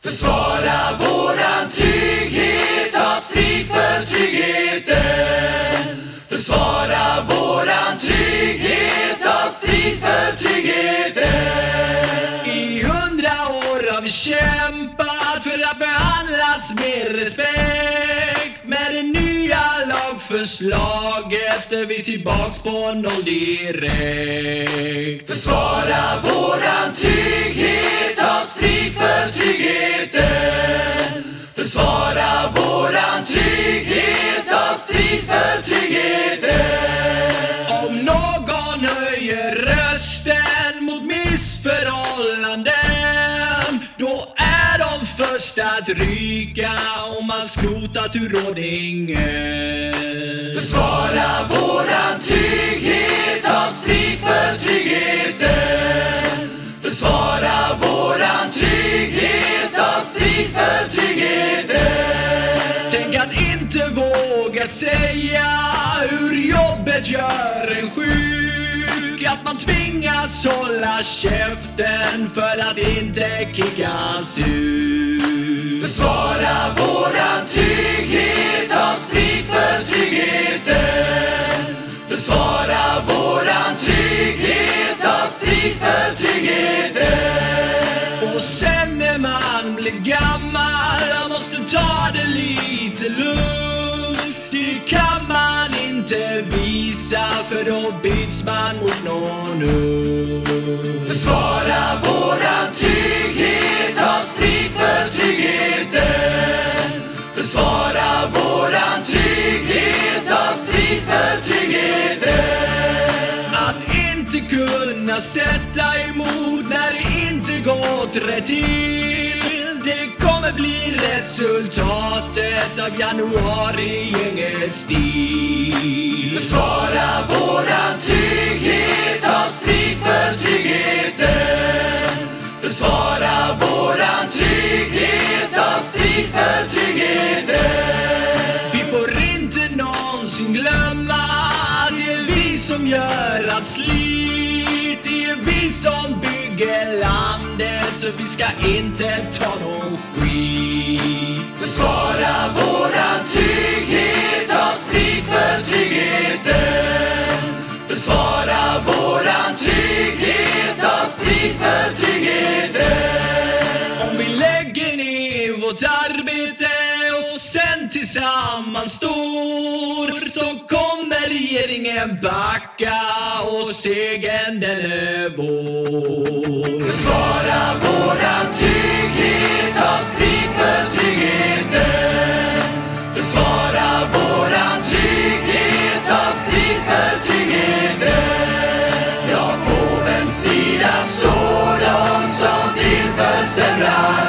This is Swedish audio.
Försvara våran trygghet, ta strid för tryggheten. Försvara våran trygghet, ta strid för tryggheten. I 100 år har vi kämpat för att behandlas med respekt. Med det nya lagförslaget är vi tillbaks på noll direkt. Försvara våran trygghet, ta strid för tryggheten. Försvara våran trygghet, ta strid för tryggheten. Om någon höjer rösten mot missförhållanden, då är de första att ryka om man skrotat turordningen. Försvara våran trygghet, ta strid för tryggheten. Försvara våran trygghet, ta strid för tryggheten. Tänk att inte våga säga hur jobbet gör en sjuk. Att man tvingas hålla käften för att inte kickas ut. Försvara våran trygghet, ta strid för tryggheten. Försvara våran trygghet, ta strid för tryggheten. Och sen när man blir gammal måste ta det lite lugnt. Det kan man inte visa, för då byts man mot någon ung. Försvara våran trygghet, ta strid för tryggheten. Försvara våran trygghet, ta strid för tryggheten. Att inte kunna sätta emot när det inte gått rätt till, det kommer bli resultatet av januari-gängets stil. Försvara våran trygghet, ta strid för tryggheten. Försvara våran trygghet, ta strid för tryggheten. Vi får inte någonsin glömma att det är vi som gör allt slit. Det är vi som bygger landet, så vi ska inte ta någon skit. Försvara våran trygghet, ta strid för tryggheten. Försvara våran trygghet, ta strid för tryggheten. Om vi lägger ner vårt arbete och sen tillsammans står, så kommer regeringen backa och segern den är vår. Försvara våran trygghet, ta strid för tryggheten. Försvara våran trygghet, ta strid för tryggheten. Ja, på vems sida står de som vill försämra